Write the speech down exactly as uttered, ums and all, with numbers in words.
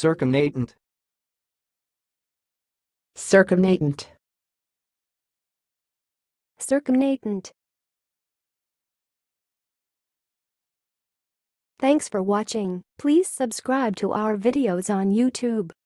Circumnatant. Circumnatant. Circumnatant. Thanks for watching. Please subscribe to our videos on YouTube.